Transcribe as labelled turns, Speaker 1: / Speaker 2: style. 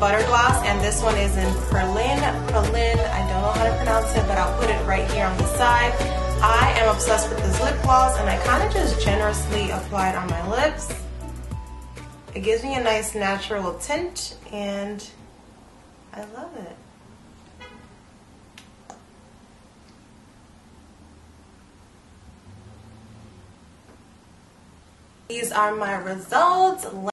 Speaker 1: Butter Gloss, and this one is in Perlin. I don't know how to pronounce it, but I'll put it right here on the side. I am obsessed with this lip gloss, and I kind of just generously apply it on my lips. It gives me a nice natural tint, and I love it. These are my results.